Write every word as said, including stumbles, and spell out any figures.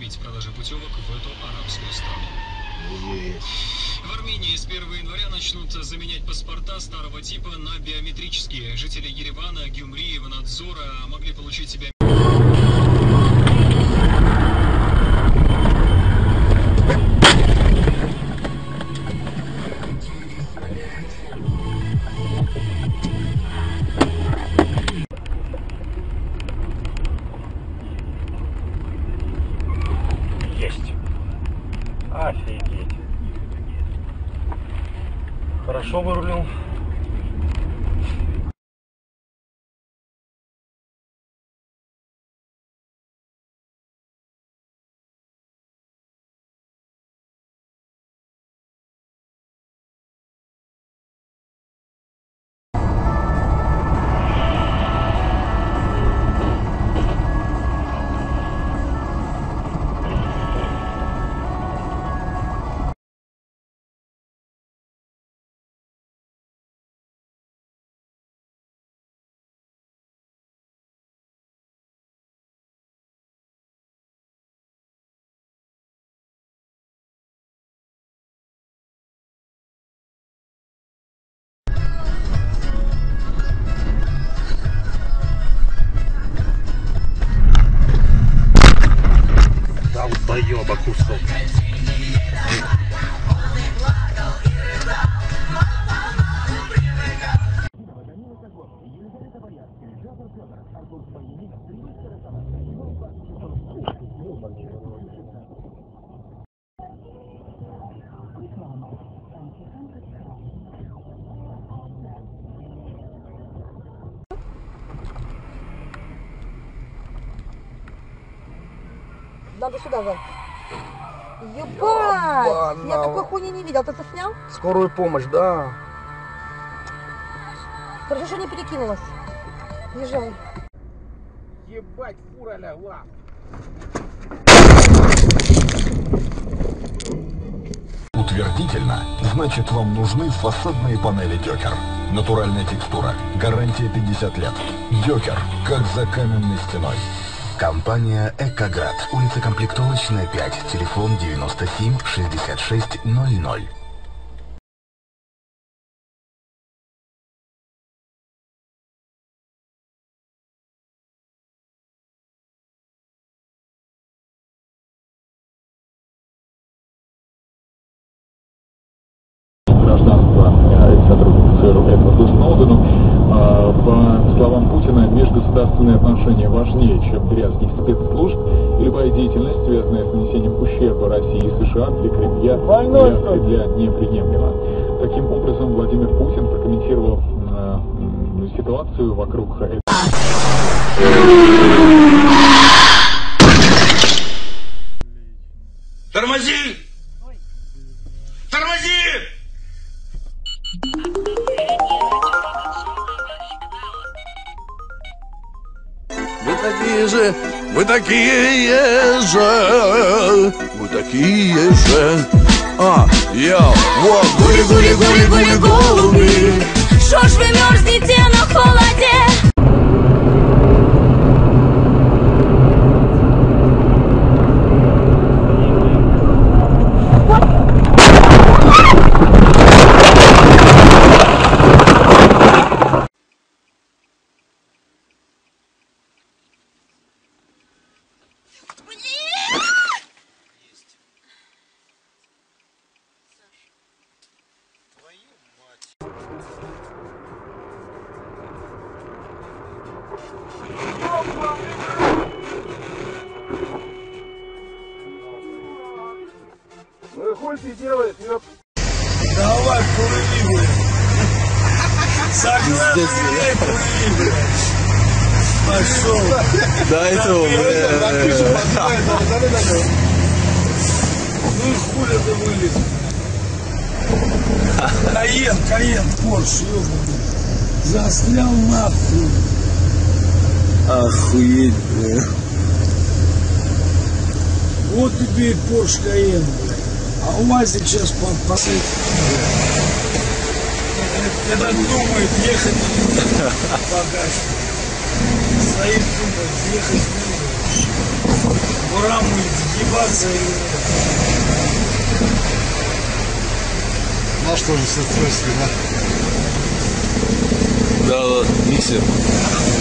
остановить продажи путевок в эту арабскую страну. В Армении с первого января начнут заменять паспорта старого типа на биометрические. Жители Еревана, Гюмри, Ванадзора могли получить себя... Есть. Офигеть. Хорошо вырулил. Долбоёба кусок. Надо сюда, Зай. Ебать! Я такой хуйни не видел. Ты это снял? Скорую помощь, да. Хорошо, что не перекинулась. Езжай. Ебать, фура лягла. Утвердительно, значит, вам нужны фасадные панели Дёкер. Натуральная текстура, гарантия пятьдесят лет. Дёкер, как за каменной стеной. Компания «Экоград», улица Комплектовочная, пять, телефон девяносто семь шестьдесят шесть ноль ноль. Гражданство сотруднику ЦРУ Эдварду Сноудену. По словам Путина, межгосударственные отношения важнее, чем дрязги спецслужб и любая деятельность, связанная с нанесением ущерба России и США для Кремля, для Кремля неприемлема. Таким образом, Владимир Путин прокомментировал э, ситуацию вокруг этого. Тормози! Тормози! Вы такие же, вы такие же, вы такие же. А, я, вот, гули, гули, гули, гули, голуби. Шо ж вы мерзнете на холоде? Ну и хуй ты делаешь, ёп. Давай, курили, блядь. Согласен, курили, блядь. Пошел. До этого, Ну и хули ты вылез. Каен, Каен, Порш, ёбаный. Застрял нахуй. охуеть, бля. Вот теперь Порш Каен, блядь. А УАЗик сейчас по последний. Этот думает ехать в багаж. Стоит, думает, ехать в Пора мы загибаться и... Ну что же, все стройски, да? Да, да, миксер.